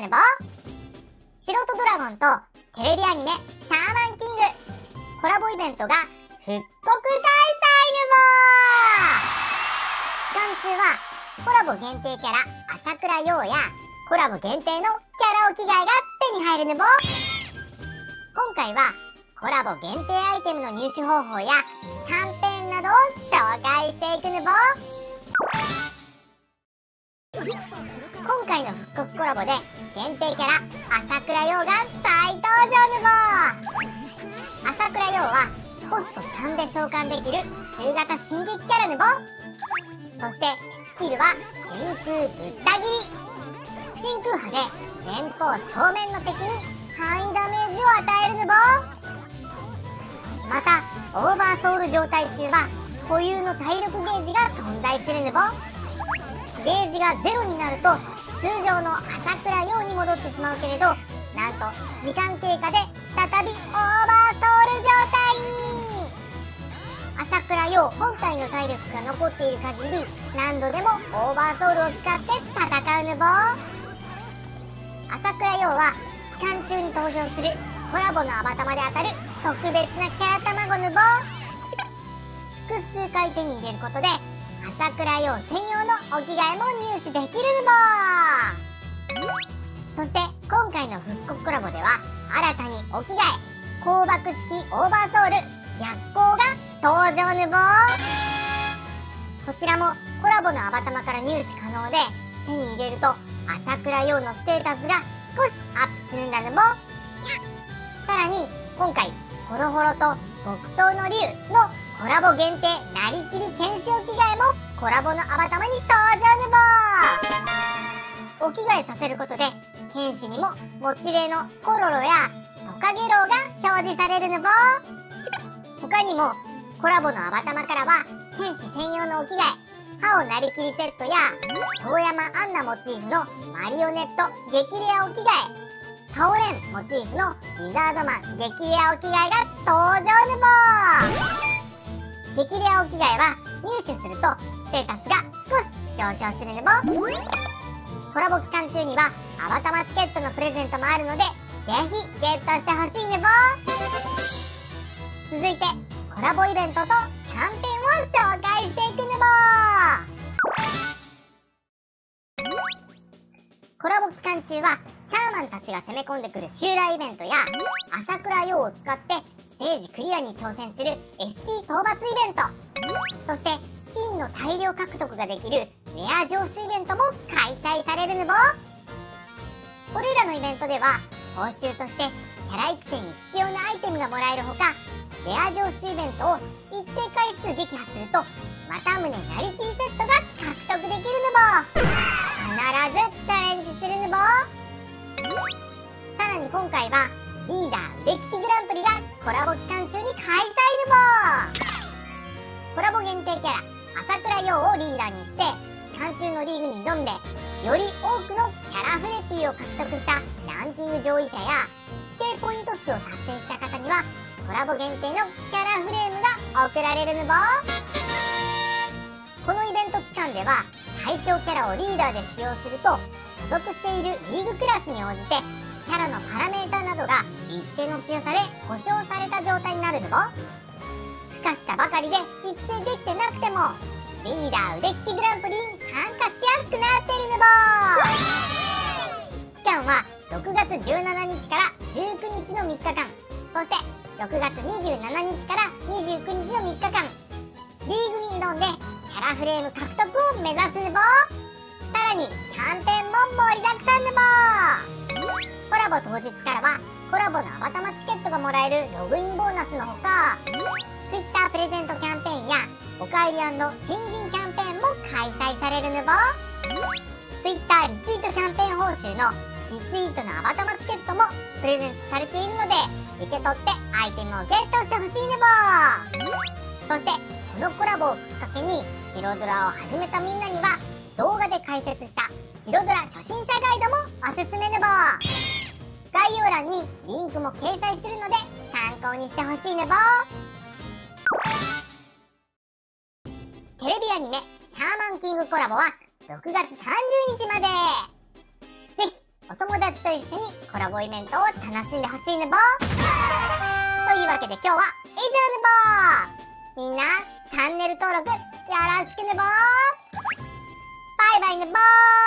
ぬぼ。素人ドラゴンとテレビアニメシャーマンキングコラボイベントが復刻開催ぬぼ。期間中はコラボ限定キャラ朝倉陽やコラボ限定のキャラ置き換えが手に入るぬぼ。今回はコラボ限定アイテムの入手方法やキャンペーンなどを紹介していくぬぼ。今回の復刻コラボで限定キャラ朝倉陽が再登場ぬぼ。朝倉陽はコスト3で召喚できる中型進撃キャラぬぼ。そしてスキルは真空ぶった切り。真空波で前方正面の敵に範囲ダメージを与えるぬぼ。またオーバーソウル状態中は固有の体力ゲージが存在するぬぼ。ゲージがゼロになると通常の朝倉陽に戻ってしまうけれど、なんと時間経過で再びオーバーソウル状態に。朝倉陽本体の体力が残っている限り何度でもオーバーソウルを使って戦うぬぼ。朝倉陽は期間中に登場するコラボのアバタマで当たる特別なキャラ卵ぬぼ。複数回手に入れることで朝倉陽専用の置き換えも入手できるぬぼ。そして今回の復刻コラボでは新たに置き換え光爆式オーバーソウル逆光が登場ぬぼ。こちらもコラボのアバタマから入手可能で、手に入れると朝倉陽のステータスが少しアップするんだぬぼ。さらに今回ホロホロと木刀の竜のコラボ限定なりきり剣士置き換えもコラボのアバタマに登場ぬぼ。置き換えさせることで剣士にも持ち霊のコロロやトカゲロウが表示されるぬぼ。他にもコラボのアバタマからは剣士専用の置き換え歯をなりきりセットや遠山アンナモチーフのマリオネット激レア置き換えタオレンモチーフのリザードマン激レア置き換えが登場ぬぼ。激レア置き換えは入手するとステータスが少し上昇するぬぼ。コラボ期間中にはアバタマチケットのプレゼントもあるのでぜひゲットしてほしいぬぼ。続いてコラボイベントとキャンペーンを紹介していくぬぼ。コラボ期間中はシャーマンたちが攻め込んでくる襲来イベントや朝倉陽を使ってステージクリアに挑戦する SP 討伐イベント、そして金の大量獲得ができるレア上手イベントも開催されるぬぼ。これらのイベントでは報酬としてキャラ育成に必要なアイテムがもらえるほか、レア上手イベントを一定回数撃破するとまたむねなりきりセットが獲得できるぬぼ。必ずチャレンジするぬぼ。さらに今回はリーダー腕利きグランプリがコラボ期間中に開催ぬぼ。コラボ限定キャラ朝倉陽をリーダーにして期間中のリーグに挑んでより多くのキャラフレピーを獲得したランキング上位者や規定ポイント数を達成した方にはコラボ限定のキャラフレームが贈られるぬぼ。このイベント期間では対象キャラをリーダーで使用すると所属しているリーグクラスに応じてキャラのパラメータなどが一定の強さで保証された状態になるぬぼ。孵化したばかりで育成できてなくてもリーダー腕利きグランプリに参加しやすくなっているぬぼ。期間は6月17日から19日の3日間、そして6月27日から29日の3日間、リーグに挑んでキャラフレーム獲得を目指すぬぼ。さらにキャンペーンも盛りだくさんぬぼ。コラボ当日からはコラボのアバタマチケットがもらえるログインボーナスのほか Twitter プレゼントキャンペーンやおかえり&新人キャンペーンも開催されるぬぼ。 Twitter リツイートキャンペーン報酬のリツイートのアバタマチケットもプレゼントされているので受け取ってアイテムをゲットしてほしいぬぼ。そしてこのコラボをきっかけに白ドラを始めたみんなには動画で解説した白ドラ初心者ガイドもおすすめぬぼ。概要欄にリンクも掲載するので参考にしてほしいぬぼ。テレビアニメシャーマンキングコラボは6月30日まで。ぜひお友達と一緒にコラボイベントを楽しんでほしいねぼ。というわけで今日は以上ねぼ。みんなチャンネル登録よろしくねぼ。バイバイねぼー。